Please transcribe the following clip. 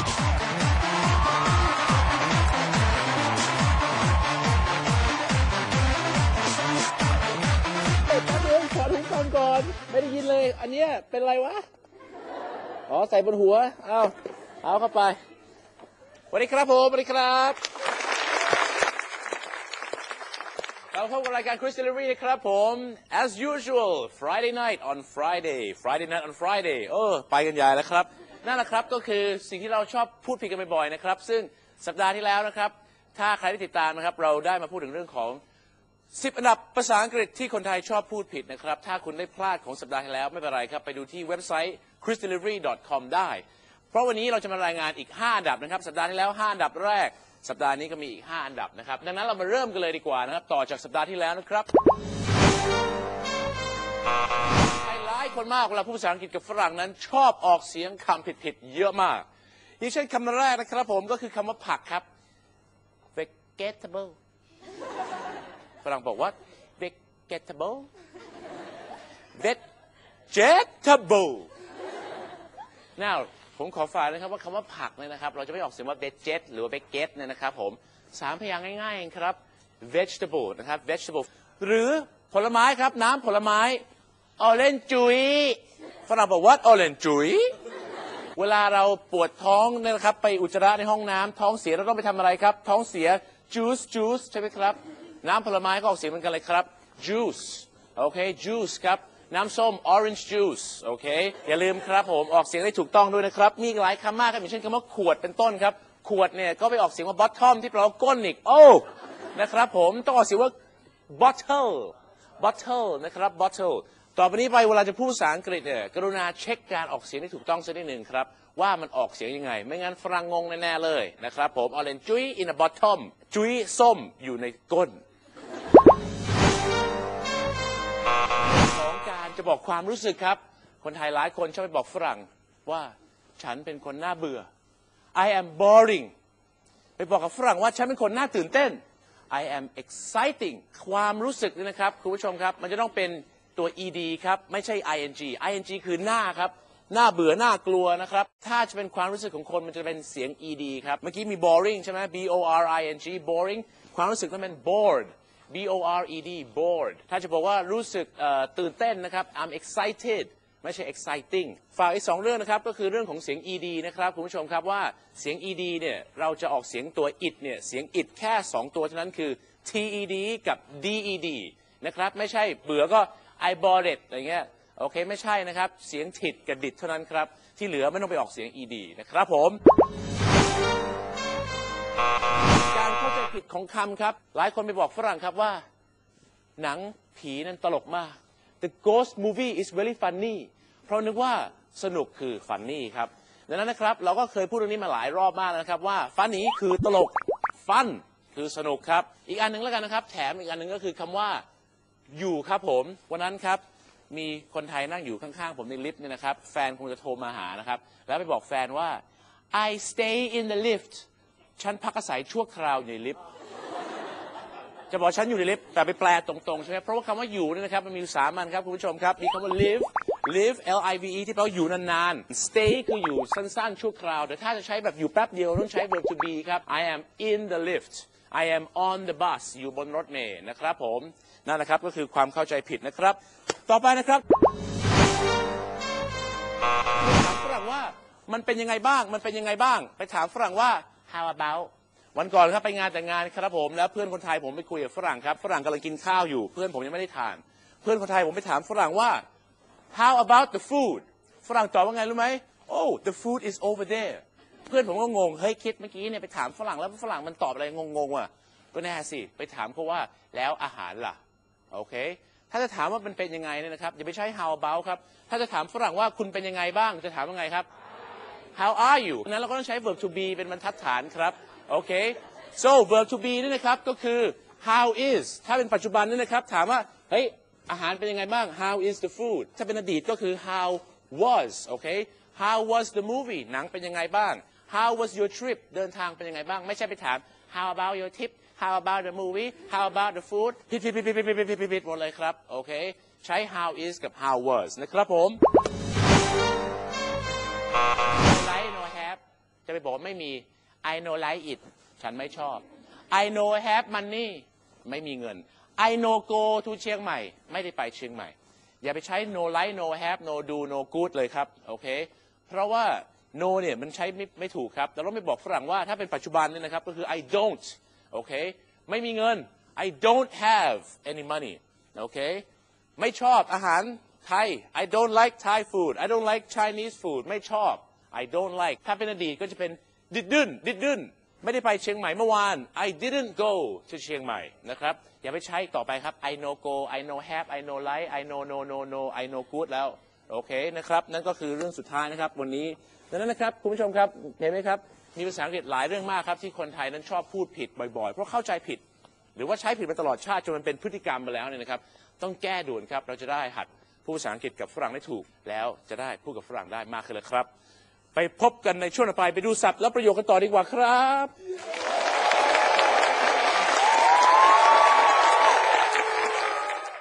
ขอถุงก่อนไม่ได้ยินเลยอันเนี้ยเป็นไรวะอ๋อใส่บนหัวเอาเข้าไปสวัสดีครับผมสวัสดีครับเราพบกับรายการ Chris Delivery นะครับผม as usual Friday night on Friday ไปกันใหญ่แล้วครับนั่นแหละครับก็คือสิ่งที่เราชอบพูดผิดกันบ่อยๆนะครับซึ่งสัปดาห์ที่แล้วนะครับถ้าใครได้ติดตามนะครับเราได้มาพูดถึงเรื่องของ10 อันดับภาษาอังกฤษที่คนไทยชอบพูดผิดนะครับถ้าคุณได้พลาดของสัปดาห์ที่แล้วไม่เป็นไรครับไปดูที่เว็บไซต์ chrisdelivery.com ได้เพราะวันนี้เราจะมารายงานอีก5 อันดับนะครับสัปดาห์ที่แล้ว5 อันดับแรกสัปดาห์นี้ก็มีอีก5 อันดับนะครับดังนั้นเรามาเริ่มกันเลยดีกว่านะครับต่อจากสัปดาห์ที่แล้วนะครับหลายคนมากเวลาพูดภาษาอังกฤษกับฝรั่งนั้นชอบออกเสียงคำผิดๆเยอะมากอย่างเช่นคำแรกนะครับผมก็คือคำว่าผักครับ vegetableฝรั่งบอกว่า vegetable now ผมขอฝากนะครับว่าคำว่าผักเนี่ยนะครับเราจะไม่ออกเสียงว่า veget หรือว่า veget เนี่ยนะครับผม3 พยางค์ง่ายๆเองครับ vegetable นะครับ vegetable หรือผลไม้ครับน้ำผลไม้ orange juice ฝรั่งบอกว่า orange juice เวลาเราปวดท้องเนี่ยนะครับไปอุจจาระในห้องน้ำท้องเสียเราต้องไปทำอะไรครับท้องเสีย juice ใช่ไหมครับน้ำผลไม้ก็ออกเสียงเหมือนกันเลยครับ juice โอเค juice ครับน้ำส้ม orange juice โอเคอย่าลืมครับผมออกเสียงได้ถูกต้องด้วยนะครับมีหลายคำมากครับอย่างเช่นคำว่าขวดเป็นต้นครับขวดเนี่ยก็ไปออกเสียงว่า bottom ที่แปลว่าก้นอีกนะครับผมต้องออกเสียงว่า bottle นะครับ bottle ต่อไปนี้ไปเวลาจะพูดภาษาอังกฤษเนี่ยกรุณาเช็คการออกเสียงที่ถูกต้องสักนิดหนึ่งครับว่ามันออกเสียงยังไงไม่งั้นฝรั่งงงแน่ๆเลยนะครับผม orange juice in a bottom จุ้ยส้มอยู่ในก้นของการจะบอกความรู้สึกครับคนไทยหลายคนชอบไปบอกฝรั่งว่าฉันเป็นคนน่าเบื่อ I am boring ไปบอกกับฝรั่งว่าฉันเป็นคนน่าตื่นเต้น I am exciting ความรู้สึกนี่นะครับคุณผู้ชมครับมันจะต้องเป็นตัว ed ครับไม่ใช่ ing คือหน้าครับน่าเบื่อน่ากลัวนะครับถ้าจะเป็นความรู้สึกของคนมันจะเป็นเสียง ed ครับเมื่อกี้มี boring ใช่ไหม boring boring ความรู้สึกต้องเป็น bored bored ถ้าจะบอกว่ารู้สึกตื่นเต้นนะครับ I'm excited ไม่ใช่ exciting ฝากอีก2 เรื่องนะครับก็คือเรื่องของเสียง ed นะครับคุณผู้ชมครับว่าเสียง ed เนี่ยเราจะออกเสียงตัว it เนี่ยเสียง it แค่2 ตัวเท่านั้นคือ ted กับ ded นะครับไม่ใช่เบื่อก็ I bored อะไรเงี้ยโอเคไม่ใช่นะครับเสียงถิดกับดิดเท่านั้นครับที่เหลือไม่ต้องไปออกเสียง ed นะครับผมการเข้าใจผิดของคำครับหลายคนไปบอกฝรั่งครับว่าหนังผีนั้นตลกมาก The ghost movie is very funny เพราะนึกว่าสนุกคือ funny ครับดังนั้นนะครับเราก็เคยพูดเรื่องนี้มาหลายรอบมากนะครับว่า funny คือตลก fun คือสนุกครับอีกอันหนึ่งแล้วกันนะครับแถมอีกอันหนึ่งก็คือคำว่าอยู่ครับผมวันนั้นครับมีคนไทยนั่งอยู่ข้างๆผมในลิฟต์เนี่ยนะครับแฟนคงจะโทรมาหานะครับแล้วไปบอกแฟนว่า I stay in the lift ฉันพักอาศัยชั่วคราวในลิฟต์จะบอกฉันอยู่ในลิฟต์แต่ไปแปลตรงๆใช่ไหมเพราะว่าคำว่าอยู่นี่นะครับมันมี3 อันครับคุณผู้ชมครับมีคำว่า live liveที่แปลว่าอยู่นานๆ stay คืออยู่สั้นๆชั่วคราวแต่ถ้าจะใช้แบบอยู่แป๊บเดียวต้องใช้ verb to be ครับ I am in the lift I am on the bus อยู่บนรถเมล์นะครับผมนั่นนะครับก็คือความเข้าใจผิดนะครับต่อไปนะครับถามฝรั่งว่ามันเป็นยังไงบ้างไปถามฝรั่งว่า how about วันก่อนครับไปงานแต่งงานครับผมแล้วเพื่อนคนไทยผมไปคุยกับฝรั่งครับฝรั่งกำลังกินข้าวอยู่เพื่อนผมยังไม่ได้ทานเพื่อนคนไทยผมไปถามฝรั่งว่า how about the food ฝรั่งตอบว่าไงรู้ไหม oh the food is over there เพื่อนผมก็งงเฮ้ยคิดเมื่อกี้เนี่ยไปถามฝรั่งแล้วฝรั่งมันตอบอะไรงงๆว่ะก็แน่สิไปถามเขาว่าแล้วอาหารล่ะโอเคถ้าจะถามว่ามันเป็นยังไงเนี่ยนะครับอย่าไปใช้ how about ครับถ้าจะถามฝรั่งว่าคุณเป็นยังไงบ้างจะถามว่าไงครับ how are you นั้นเราก็ต้องใช้ verb to be เป็นบรรทัดฐานครับโอเค so verb to be นี่นะครับก็คือ how is ถ้าเป็นปัจจุบันนี่นะครับถามว่าเฮ้ยอาหารเป็นยังไงบ้าง how is the food ถ้าเป็นอดีตก็คือ how was โอเค how was the movie หนังเป็นยังไงบ้าง how was your trip เดินทางเป็นยังไงบ้างไม่ใช่ไปถาม how about your trip how about the movie how about the food ผิดหมดเลยครับโอเคใช้ how is กับ how was นะครับผม like no have จะจะไปบอกว่าไม่มี I know like it ฉันไม่ชอบ I know have money ไม่มีเงิน I know go to เชียงใหม่ไม่ได้ไปเชียงใหม่อย่าไปใช้ no like no have no do no good เลยครับโอเคเพราะว่า no เนี่ยมันใช้ไม่ถูกครับแต่เราไม่บอกฝรั่งว่าถ้าเป็นปัจจุบันเนี่ยนะครับก็คือ I don't โอเคไม่มีเงิน I don't have any money โอเคไม่ชอบอาหารไทย I don't like Thai food I don't like Chinese food ไม่ชอบ I don't like ถ้าเป็นอดีตก็จะเป็น didn't ไม่ได้ไปเชียงใหม่เมื่อวาน I didn't go to เชียงใหม่นะครับอย่าไปใช้ต่อไปครับ I know go I know have I know like I know no I know good แล้วโอเคนะครับนั่นก็คือเรื่องสุดท้ายนะครับวันนี้ดังนั้นนะครับคุณผู้ชมครับเห็นไหมครับมีภาษาอังกฤษหลายเรื่องมากครับที่คนไทยนั้นชอบพูดผิดบ่อยๆเพราะเข้าใจผิดหรือว่าใช้ผิดมาตลอดชาติจนมันเป็นพฤติกรรมไปแล้วเนี่ยนะครับต้องแก้ด่วนครับเราจะได้หัดพูดภาษาอังกฤษกับฝรั่งได้ถูกแล้วจะได้พูดกับฝรั่งได้มากขึ้นเลยครับไปพบกันในช่วงต่อไปไปดูศัพท์และประโยคกันต่อดีกว่าครับ